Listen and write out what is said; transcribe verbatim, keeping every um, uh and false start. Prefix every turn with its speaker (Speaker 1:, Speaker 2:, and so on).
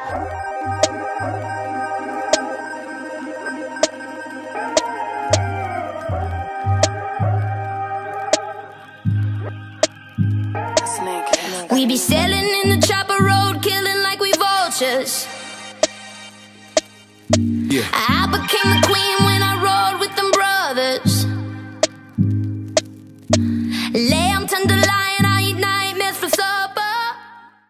Speaker 1: We be sailing in the chopper road, killing like we vultures.
Speaker 2: Yeah.
Speaker 1: I became the queen.